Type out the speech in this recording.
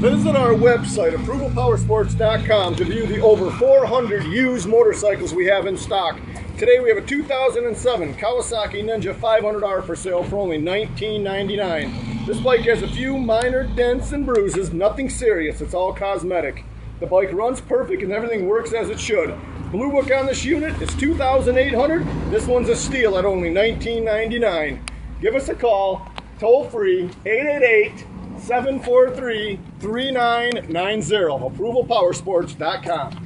Visit our website, approvalpowersports.com, to view the over 400 used motorcycles we have in stock. Today we have a 2007 Kawasaki Ninja500R for sale for only $19.99. This bike has a few minor dents and bruises, nothing serious, it's all cosmetic. The bike runs perfect and everything works as it should. Blue book on this unit is $2,800. This one's a steal at only $19.99. Give us a call, toll free, 888-743-3990, approvalpowersports.com.